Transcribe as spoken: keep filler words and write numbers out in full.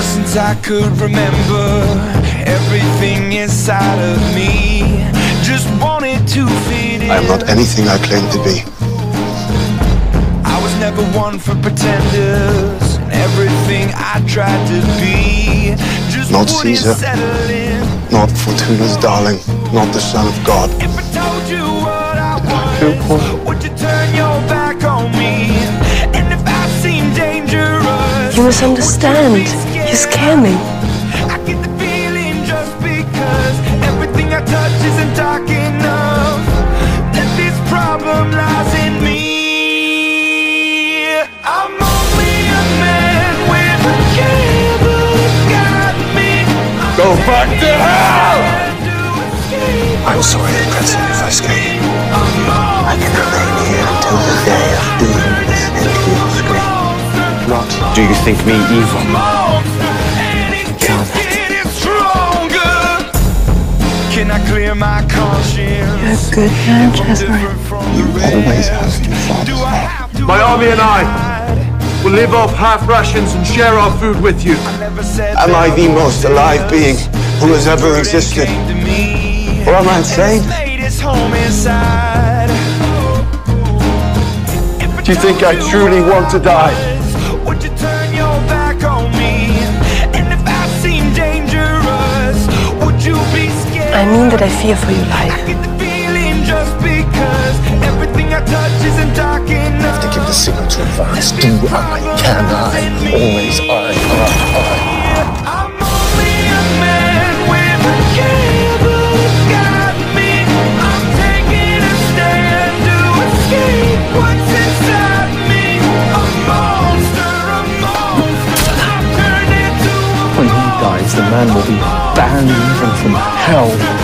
Ever since I could remember, everything inside of me just wanted to fit in. I am not anything I claim to be. I was never one for pretenders, and everything I tried to be just Not wouldn't Caesar, settle in. not Fortuna's darling, not the son of God. If I told you what I feel poor? was, would you turn your back on me? And if I seem dangerous, You misunderstand. You scare me. I get the feeling just because everything I touch isn't dark enough, that this problem lies in me. I'm only a man with a candle got me. Go back to hell! I'm sorry, Lucrezia, if I escape. I can remain here until the day of doom and he'll scream. What do you think me evil? Can I clear my conscience? You're a good man, Cesare. You always have your father's heart. My army and I will live off half rations and share our food with you. Am I the most alive being who has ever existed? Or am I insane? Do you think I truly want to die? Would you turn your back on me? And if I seem dangerous, would you be scared? I mean that I fear for your life. I get the feeling just because everything I touch isn't dark enough. To give the signal to advance. Do I, can I, always I, I, I. I'm only a man with a candle got me. I'm taking a stand to escape what's inside me. A monster, a monster. I've turned into a When he dies, the man will be banned even from hell.